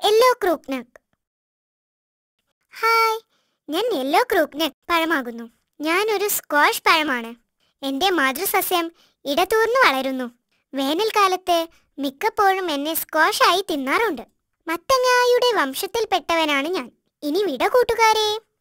Yellow crookneck. Hi, ഞാൻ yellow crookneck പഴമാകുന്നു. ഞാനൊരു സ്ക്വാഷ് പഴമാണ്. എൻ്റെ മാതൃസസ്യം ഇടതൂർന്നു വളരുന്നു. വേനൽക്കാലത്ത് മിക്കപ്പോഴും എന്നെ സ്ക്വാഷായി തിന്നാറുണ്ട്. മത്തങ്ങായുടെ വംശത്തിൽപ്പെട്ടവനാണ് ഞാൻ. ഇനി വിട കൂട്ടുകാരെ.